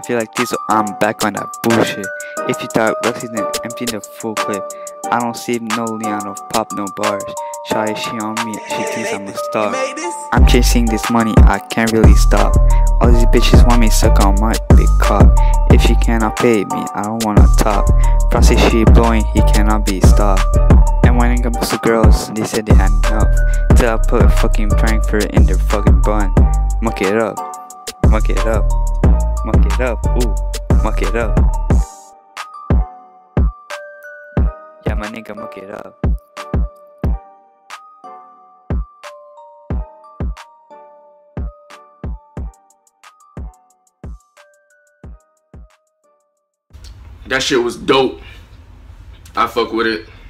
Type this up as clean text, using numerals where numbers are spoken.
feel like Diesel, I'm back on that bullshit. If you thought Rexy didn't empty the full clip, I don't see no Leon or pop no bars. Shawty, she on me, she thinks I'm a star. I'm chasing this money, I can't really stop. All these bitches want me suck on my big cock. If she cannot pay me, I don't wanna top. Frosty, she blowing, he cannot be stopped. And when it comes to girls, they said they had enough. Till I put a fucking Frankfurt in their fucking bun. Muck it up, muck it up, muck it up, ooh, muck it up. Yeah, my nigga, muck it up. That shit was dope. I fuck with it.